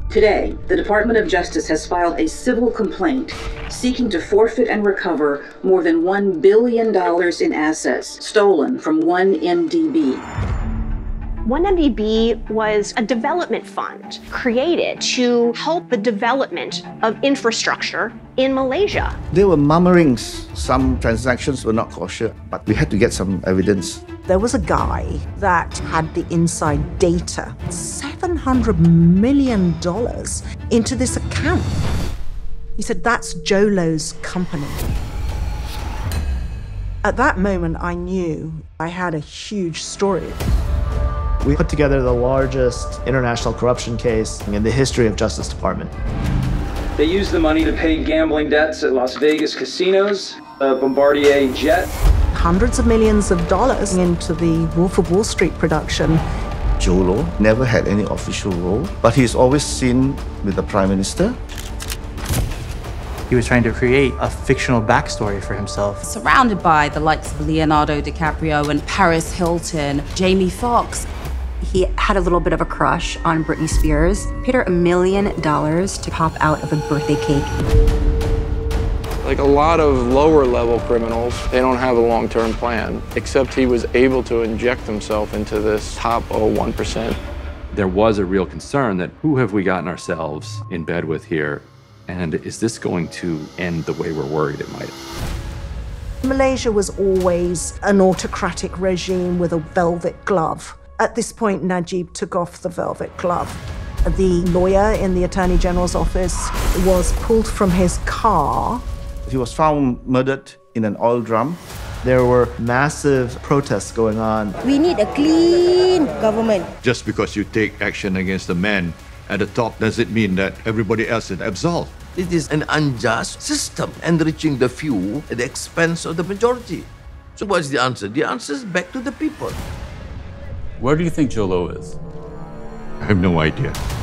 Today, the Department of Justice has filed a civil complaint seeking to forfeit and recover more than $1 billion in assets stolen from 1MDB. 1MDB was a development fund created to help the development of infrastructure in Malaysia. There were murmurings. Some transactions were not kosher, but we had to get some evidence. There was a guy that had the inside data, $700 million into this account. He said, that's Jho Low's company. At that moment, I knew I had a huge story. We put together the largest international corruption case in the history of Justice Department. They used the money to pay gambling debts at Las Vegas casinos, a Bombardier jet. Hundreds of millions of dollars into the Wolf of Wall Street production. Jho Low never had any official role, but he's always seen with the Prime Minister. He was trying to create a fictional backstory for himself. Surrounded by the likes of Leonardo DiCaprio and Paris Hilton, Jamie Foxx. He had a little bit of a crush on Britney Spears. Paid her $1 million to pop out of a birthday cake. Like a lot of lower level criminals, they don't have a long-term plan, except he was able to inject himself into this top 1%. There was a real concern that who have we gotten ourselves in bed with here? And is this going to end the way we're worried it might? Malaysia was always an autocratic regime with a velvet glove. At this point, Najib took off the velvet glove. The lawyer in the Attorney General's office was pulled from his car. He was found murdered in an oil drum. There were massive protests going on. We need a clean government. Just because you take action against the man at the top doesn't mean that everybody else is absolved. It is an unjust system, enriching the few at the expense of the majority. So what's the answer? The answer is back to the people. Where do you think Jho Low is? I have no idea.